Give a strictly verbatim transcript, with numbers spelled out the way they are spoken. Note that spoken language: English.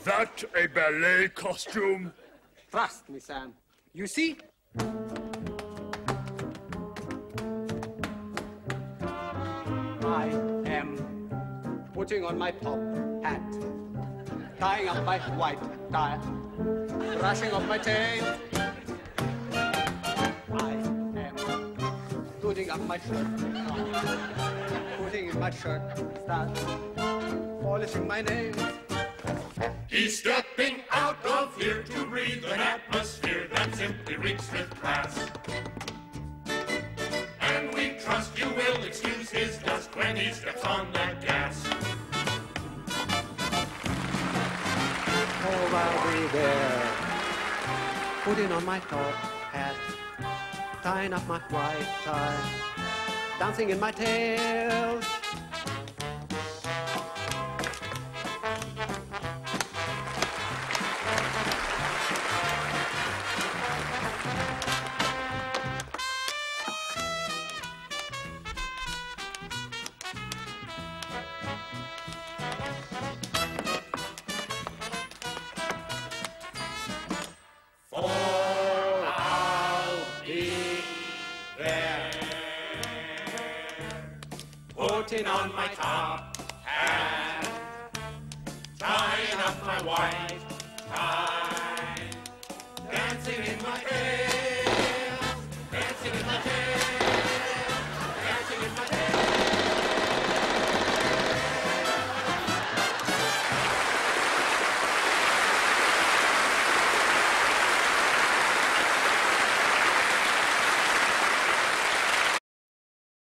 that a ballet costume? Trust me, Sam. You see? I am putting on my top hat, tying up my white tie, brushing off my tail. I am putting up my shirt, putting in my shirt, start polishing my nails. He's stepping out of here to breathe an atmosphere that simply reeks with class. And we trust you will excuse his dust when he steps on that gas. Oh, I'll be there, putting on my top hat, tying up my white tie, dancing in my tail. Putting on my top hat, tying up my white